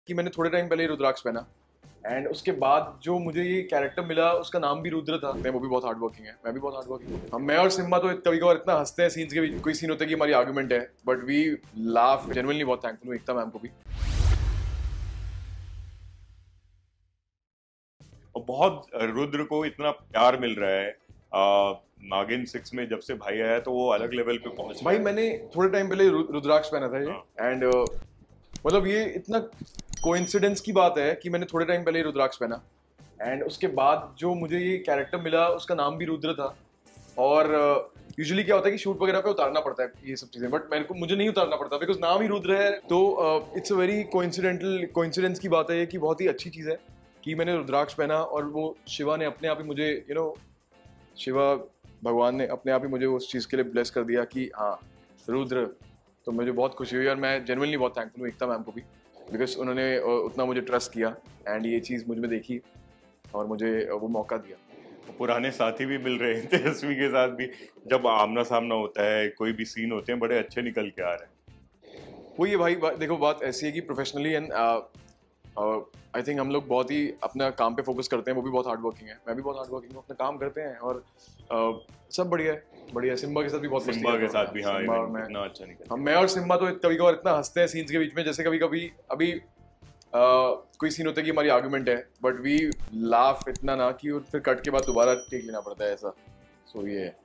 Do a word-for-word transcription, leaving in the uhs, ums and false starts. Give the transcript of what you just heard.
कि मैंने थोड़े टाइम पहले ही रुद्राक्ष पहना एंड उसके बाद जो मुझे ये कैरेक्टर मिला उसका नाम भी रुद्र था। वो भी बहुत हार्ड वर्किंग है, मैं भी बहुत हार्ड वर्किंग हूँ। हम मैं और सिम्बा तो कभी कभार इतना हंसते हैं सीन्स के बीच, कोई सीन होता है कि हमारी आर्गुमेंट है, बट वी लाफ। जेन्युइनली बहुत थैंकफुल हूँ एकता मैम को भी। और बहुत रुद्र को इतना प्यार मिल रहा है आ, नागिन सिक्स में जब से भाई आया तो वो अलग लेवल पे पहुंच भाई रहा है। मैंने थोड़े टाइम पहले रु- रुद्राक्ष पहना था ये एंड मतलब ये इतना कोइंसिडेंस की बात है कि मैंने थोड़े टाइम पहले ही रुद्राक्ष पहना एंड उसके बाद जो मुझे ये कैरेक्टर मिला उसका नाम भी रुद्र था। और यूजुअली क्या होता है कि शूट वगैरह पे उतारना पड़ता है ये सब चीजें, बट मेरे को मुझे नहीं उतारना पड़ता बिकॉज नाम ही रुद्र है। तो it's a very coincidental coincidence की बात है ये कि बहुत ही अच्छी चीज है कि मैंने रुद्राक्ष पहना और वो शिवा ने अपने आप ही मुझे यू नो शिवा भगवान ने अपने आप ही मुझे उस चीज़ के लिए ब्लेस कर दिया कि हाँ रुद्र। तो मुझे बहुत खुशी हुई और मैं जेन्युइनली बहुत थैंकफुल हूँ एकता मैम को भी, बिकॉज उन्होंने उतना मुझे ट्रस्ट किया एंड ये चीज़ मुझ में देखी और मुझे वो मौका दिया। पुराने साथी भी मिल रहे थे तेजस्वी के साथ भी, जब आमना सामना होता है कोई भी सीन होते हैं बड़े अच्छे निकल के आ रहे हैं। वो ये भाई बा, देखो बात ऐसी है कि प्रोफेशनली एंड आई थिंक हम लोग बहुत ही अपना काम पे फोकस करते हैं। वो भी बहुत हार्ड वर्किंग है, मैं भी बहुत हार्ड वर्किंग हूँ, अपना काम करते हैं और uh, सब बढ़िया है बढ़िया। सिम्बा के साथ भी बहुत मस्ती सिम्बा के करता हूँ साथ मैं। भी हाँ, सिम्बा और इवेंट मैं इतना अच्छा निकल। हम मैं और सिम्बा तो कभी कभार इतना हंसते हैं सीन्स के बीच में, जैसे कभी कभी अभी uh, कोई सीन होता है कि हमारी आर्गुमेंट है, बट वी लाफ इतना ना कि फिर कट के बाद दोबारा टेक लेना पड़ता है ऐसा। सो so, ये है।